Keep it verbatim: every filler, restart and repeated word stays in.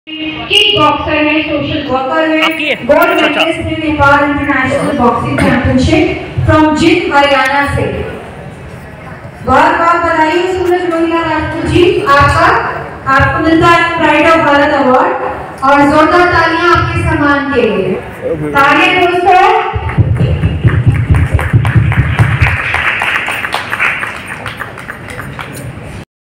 Kick boxer है, social worker है, gold medalist है Nepal international boxing championship from Jind Haryana से। बहुत बहुत बधाई सूरज रोहिला राजपूत जी, आपका आपको मिलता है प्राइड ऑफ भारत अवार्ड और जोरदार तालियां आपके सम्मान के लिए। तालियां दोस्तों।